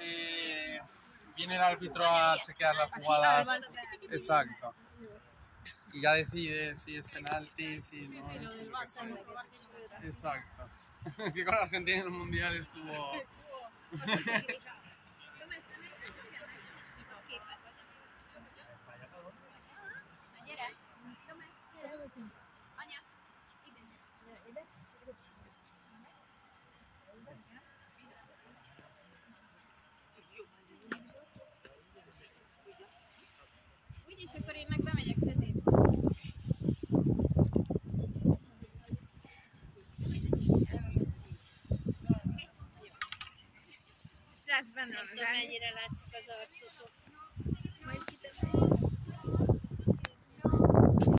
viene el árbitro a chequear las jugadas. Exacto. Y ya decide si es penalti, si no es. Exacto. Que con Argentina en el mundial estuvo. Úgyis akkor én meg bemegyek közé. Srác, benne van az mennyire látszik az arcotok.